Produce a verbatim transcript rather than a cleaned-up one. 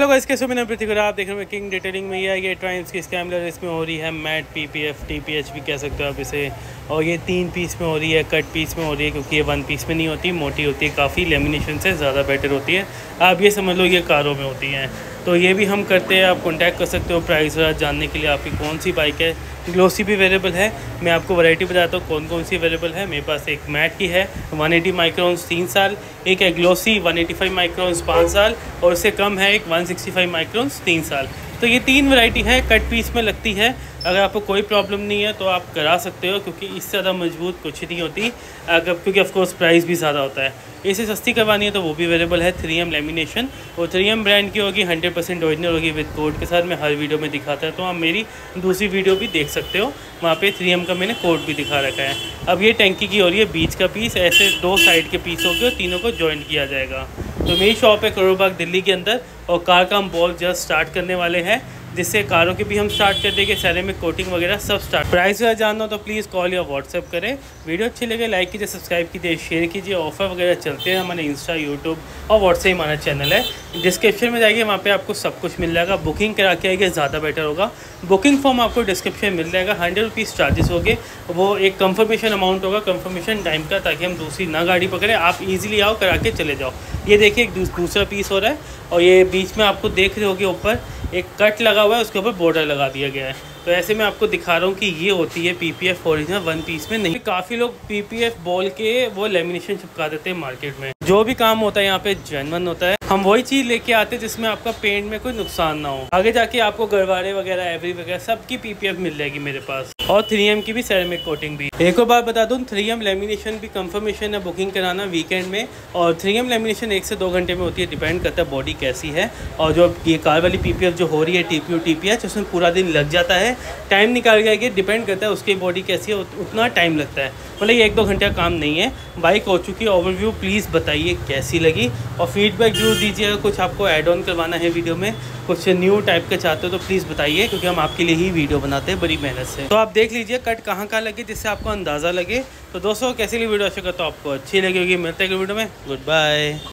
Hello guys, कैसे हो? मैं प्रतीक और आप देख रहे हैं किंग डिटेलिंग में। ये ये ट्राइम्स की स्कैमलर, इसमें हो रही है मैट पीपीएफ टीपीएच भी कह सकते हो आप इसे। और ये तीन पीस में हो रही है, कट पीस में हो रही है, क्योंकि ये वन पीस में नहीं होती, मोटी होती है काफ़ी, लेमिनेशन से ज़्यादा बेटर होती है। आप ये समझ लो ये कारों में होती हैं। तो ये भी हम करते हैं, आप कॉन्टैक्ट कर सकते हो प्राइस जानने के लिए आपकी कौन सी बाइक है। ग्लोसी भी अवेलेबल है। मैं आपको वैरायटी बताता हूँ कौन कौन सी अवेलेबल है। मेरे पास एक मैट की है वन एटी माइक्रोन्स तीन साल, एक है glossy one eighty five microns पाँच साल, और उससे कम है एक वन सिक्सटी फाइव माइक्रोन्स तीन साल। तो ये तीन वैरायटी है, कट पीस में लगती है। अगर आपको कोई प्रॉब्लम नहीं है तो आप करा सकते हो, क्योंकि इससे ज़्यादा मजबूत कुछ नहीं होती, अगर क्योंकि ऑफकोर्स प्राइस भी ज़्यादा होता है। इसे सस्ती करवानी है तो वो भी अवेलेबल है, थ्री एम लेमिनेशन। और थ्री एम ब्रांड की होगी, hundred percent original with code कोड के साथ। मैं हर वीडियो में दिखाता है, तो आप मेरी दूसरी वीडियो भी देख सकते हो, वहाँ पे थ्री एम का मैंने कोड भी दिखा रखा है। अब ये टैंकी की हो रही है बीच का पीस, ऐसे दो साइड के पीस हो गए और तीनों को जॉइंट किया जाएगा। तो मेरी शॉप है करोड़ बाग दिल्ली के अंदर, और कार का हम बहुत जल्द स्टार्ट करने वाले हैं, जिससे कारों के भी हम स्टार्ट कर देंगे, सेरेमिक कोटिंग वगैरह सब स्टार्ट। प्राइस वगैरह जानना हो तो प्लीज़ कॉल या व्हाट्सएप करें। वीडियो अच्छी लगे लाइक कीजिए, सब्सक्राइब कीजिए, शेयर कीजिए। ऑफर वगैरह चलते हैं हमारे इंस्टा, यूट्यूब और व्हाट्सएप हमारा चैनल है। डिस्क्रिप्शन में जाइए, वहाँ पे आपको सब कुछ मिल जाएगा। बुकिंग करा के आइए, ज़्यादा बेटर होगा। बुकिंग फॉर्म आपको डिस्क्रिप्शन मिल जाएगा। हंड्रेड रुपीज़ चार्जेस होंगे, वो एक कंफर्मेशन अमाउंट होगा कंफर्मेशन टाइम का, ताकि हम दूसरी ना गाड़ी पकड़े, आप ईजिली आओ, करा के चले जाओ। ये देखिए एक दूसरा पीस हो रहा है, और ये बीच में आपको देख रहे होगे ऊपर एक कट लगा हुआ है, उसके ऊपर बॉर्डर लगा दिया गया है। तो ऐसे मैं आपको दिखा रहा हूँ कि ये होती है पीपीएफ ओरिजिनल, वन पीस में नहीं। काफ़ी लोग पीपीएफ बोल के वो लेमिनेशन चिपका देते हैं मार्केट में। जो भी काम होता है यहाँ पे जेन्युइन होता है। हम वही चीज़ लेके आते हैं जिसमें आपका पेंट में कोई नुकसान ना हो। आगे जाके आपको गरवारे वगैरह, एवरी वगैरह सबकी पीपीएफ मिल जाएगी मेरे पास, और थ्री एम की भी सेरेमिक कोटिंग भी। एक और बात बता दूँ, थ्री एम लेमिनेशन भी कंफर्मेशन है, बुकिंग कराना वीकेंड में। और थ्री एम लेमिनेशन एक से दो घंटे में होती है, डिपेंड करता है बॉडी कैसी है। और जो ये कार वाली पीपीएफ जो हो रही है टीपीयू टीपीएच, उसमें पूरा दिन लग जाता है, टाइम निकाल के, डिपेंड करता है उसकी बॉडी कैसी है, उतना टाइम लगता है। मतलब ये एक दो घंटे का काम नहीं है। बाइक हो चुकी है, ओवरव्यू प्लीज़ बताइए कैसी लगी, और फीडबैक जरूर दीजिएगा। कुछ आपको ऐड ऑन करवाना है वीडियो में, कुछ न्यू टाइप का चाहते हो तो प्लीज़ बताइए, क्योंकि हम आपके लिए ही वीडियो बनाते हैं बड़ी मेहनत से। तो आप देख लीजिए कट कहाँ कहाँ लगे, जिससे आपको अंदाज़ा लगे। तो दोस्तों कैसी लगी वीडियो, आशा करता हूँ आपको अच्छी लगी होगी। मिलते हैं वीडियो में, गुड बाय।